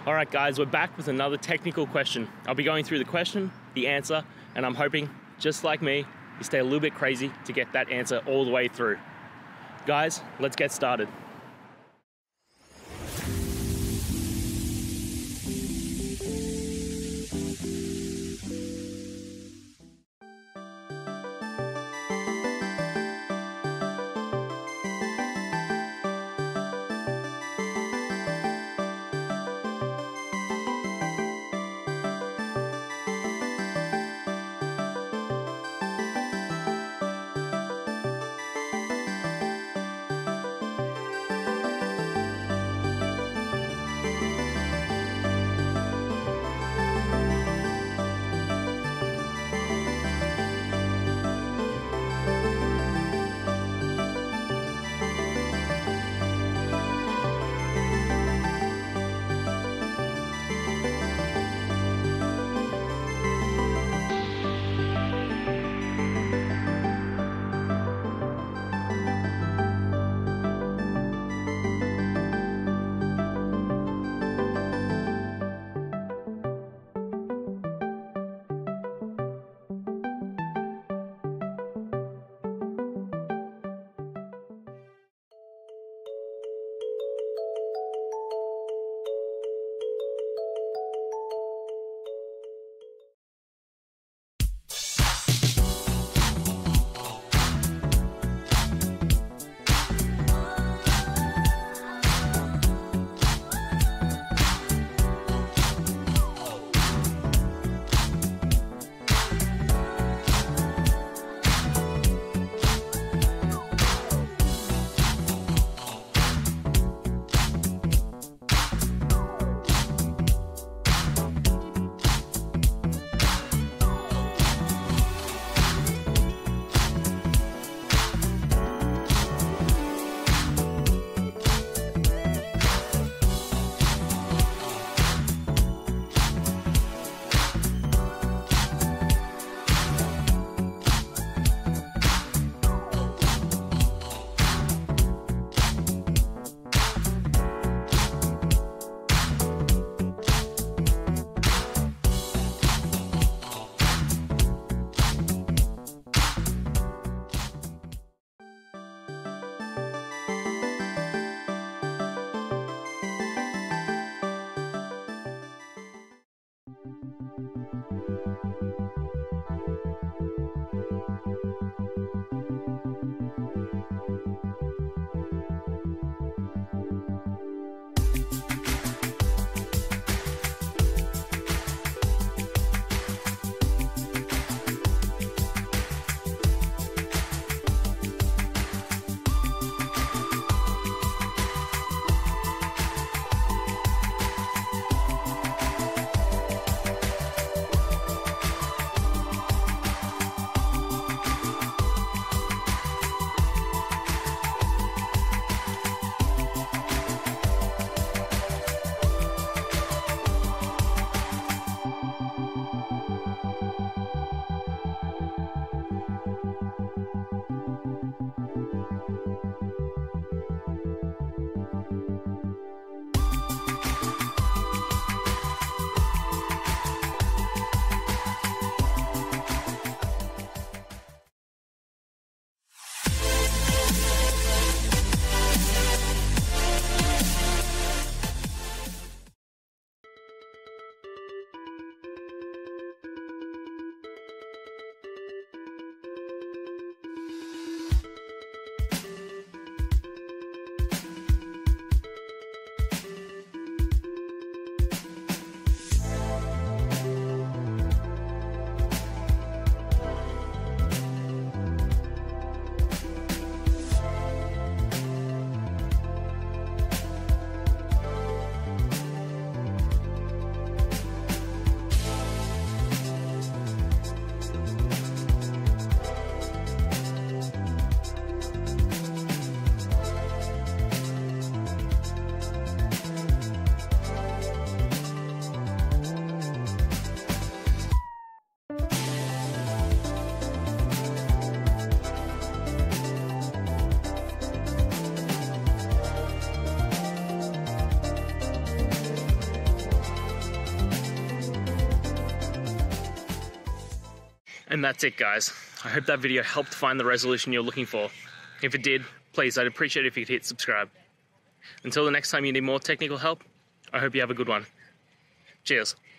All right, guys, we're back with another technical question. I'll be going through the question, the answer, and I'm hoping, just like me, you stay a little bit crazy to get that answer all the way through. Guys, let's get started. And that's it, guys. I hope that video helped find the resolution you're looking for. If it did, please, I'd appreciate it if you could hit subscribe. Until the next time you need more technical help, I hope you have a good one. Cheers.